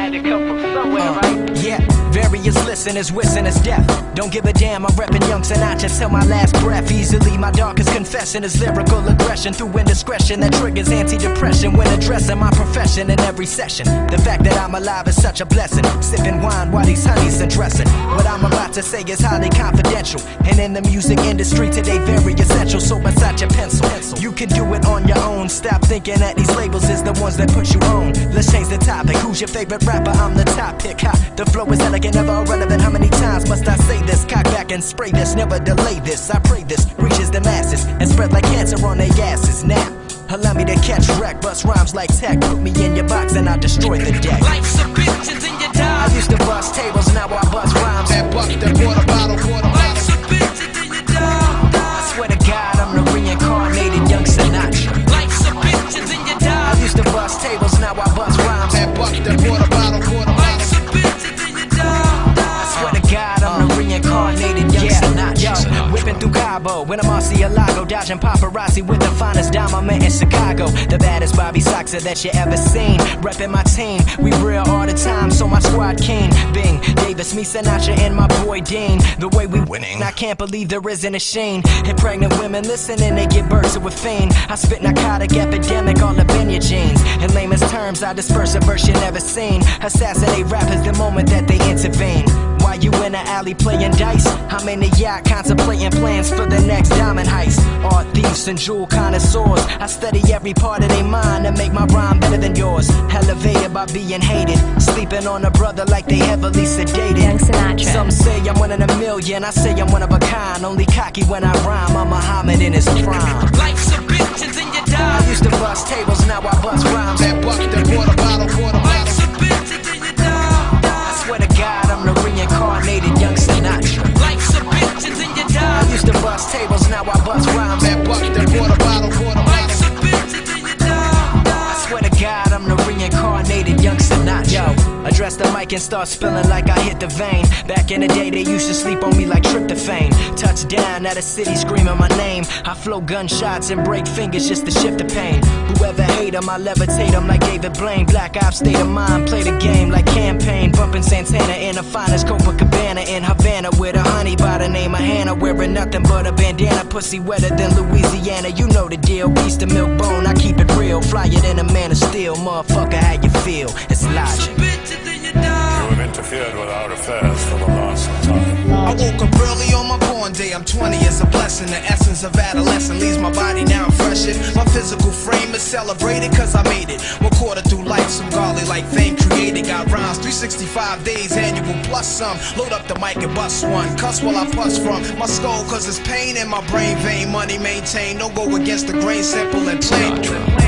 had to come from somewhere, right? Yeah, various listeners wishing us death. Don't give a damn, I'm reppin' Young Sinatra till my last breath. Easily my darkest confession is lyrical aggression through indiscretion that triggers anti-depression when addressing my profession in every session. The fact that I'm alive is such a blessing. Sipping wine while these honeys undressing. What I'm about to say is highly confidential, and in the music industry today very essential. So beside your pencil, you can do it on your own. Stop thinking that these labels is the ones that put you on. Let's change the topic. Who's your favorite rapper? I'm the top pick. Ha, the flow is elegant, never irrelevant. How many times must I say this? Cock back and spray this, never delay this. I pray this reaches the masses and spread like cancer on their asses. Now, allow me to catch wreck, bust rhymes like tech. Put me in your box and I destroy the deck. Life's a bitch and then you die. I used to bust tables, now I bust rhymes. That buck, that water bottle, water Life's bottle. a bitch and then you die. I swear to God, I'm the reincarnated Young Sinatra. Life's a bitch and then you die. I used to bust tables, now I bust rhymes. That buck, that water bottle, water Life's bottle. a bitch and then you die. I swear to God, I'm the reincarnated Young Sinatra. Yo, whipping through Cabo with a Murcielago, dodging paparazzi with the finest dime I'm in Chicago. The baddest Bobby Soxer that you ever seen. Reppin' my team, we real all the time, so my squad keen. Bing, Davis, me, Sinatra, and my boy Dean. The way we winning, I can't believe there isn't a shame. And pregnant women listening, they get birth to a fiend. I spit narcotic epidemic all up in your jeans. In lamest terms, I disperse a verse you never seen. Assassinate rappers the moment that they intervene. While you in the alley playing dice, I'm in the yacht contemplating plans for the next diamond heist. Art thieves and jewel connoisseurs, I study every part of their mind to make my rhyme better than yours. Elevated by being hated, sleeping on a brother like they heavily sedated. Young Sinatra. Some say I'm one in a million, I say I'm one of a kind. Only cocky when I rhyme, I'm Muhammad in his prime. Life's a bitch and then you die. I used to bust tables, now I bust rhymes. That buck, that water bottle, water Life's bottle. a bitch and then you die. I swear to God, I'm the reincarnated Young Sinatra. Life's a bitch and then you die. I used to bust tables, now I bust rhymes. That buck, that water bottle, water Life's bottle. a bitch and then you die. I swear to God, I'm the reincarnated Young Sinatra. Yo, address the mic and start spilling like I hit the vein. Back in the day, they used to sleep on me like tryptophan. Touchdown at a city screaming my name. I flow gunshots and break fingers just to shift the pain. Whoever hate them, I levitate them like David Blaine. Black ops state of mind, play the game like campaign. Bumping Santana in the finest Copacabana in Havana with a honey by the name of Hannah. Wearing nothing but a bandana, pussy wetter than Louisiana. You know the deal, piece to milk bone, I keep it real. Flyer than a man of steel, motherfucker, how you feel? It's Life's a logic. bitch and then you die. You have interfered with our affairs for the last time. I woke up early on my born day. I'm 20 is a blessing. The essence of adolescence leaves my body now freshened. My physical frame is celebrated cause I made it. One quarter through life, some godly like fame created. Got rhymes 365 days annual plus some. Load up the mic and bust one. Cuss while I puss from my skull cause it's pain in my brain vein. Money maintained, don't go against the grain, simple and plain.